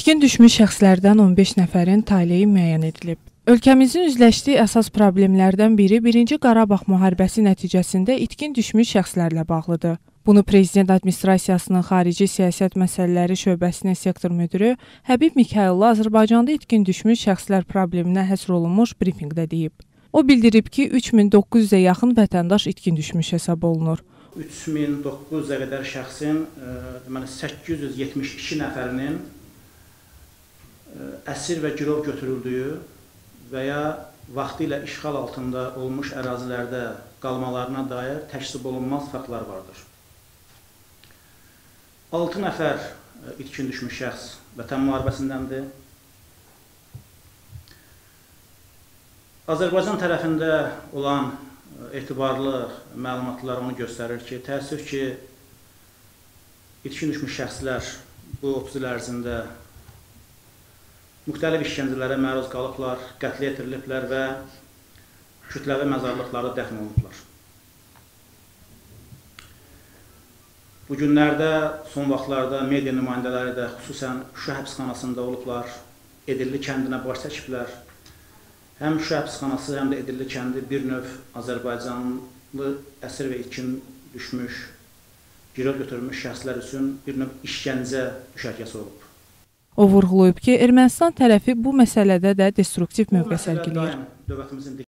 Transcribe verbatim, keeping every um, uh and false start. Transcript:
İtkin düşmüş şəxslərdən on beş nəfərin taleyi müəyyən edilib. Ölkəmizin üzləşdiyi əsas problemlərdən biri birinci Qarabağ müharibəsi nəticəsində itkin düşmüş şəxslərlə bağlıdır. Bunu Prezident Administrasiyasının Xarici Siyasət Məsələləri Şöbəsinin sektor müdürü Həbib Mikayıllı Azərbaycanda itkin düşmüş şəxslər probleminə həsr olunmuş brifinqdə deyib. O bildirib ki, üç min doqquz yüzə yaxın vətəndaş itkin düşmüş hesab olunur. üç min doqquz yüzə qədər şəxsin deməli səkkiz yüz yetmiş iki nəfərinin əsir və girov götürüldüyü və ya vaxtilə işğal altında olmuş ərazilərdə qalmalarına dair təşkil olunmaz faktlar vardır. altı nəfər itkin düşmüş şəxs vətən müharibəsindəndir. Azərbaycan tərəfində olan etibarlı məlumatlar onu göstərir ki, təəssüf ki, itkin düşmüş şəxslər bu otuz il ərzində müxtəlif işgəncələrə məruz qalıblar, qətlə yetiriliblər və kütləvi məzarlıqlarda dəfn olunublar. Bu günlərdə, son vaxtlarda media nümayəndələri də xüsusən Şuşa həbsxanasında olublar, Edirli kəndinə baş çəkiblər. Həm Şuşa həbsxanası, həm də Edirli kəndi bir növ Azərbaycanlı əsir və itkin düşmüş, girov götürülmüş şəxslər üçün bir növ işgəncə düşərgəsi olub. O vurğulayıb ki, Ermənistan tərəfi bu məsələdə də destruktiv mövqe sərgiləyir.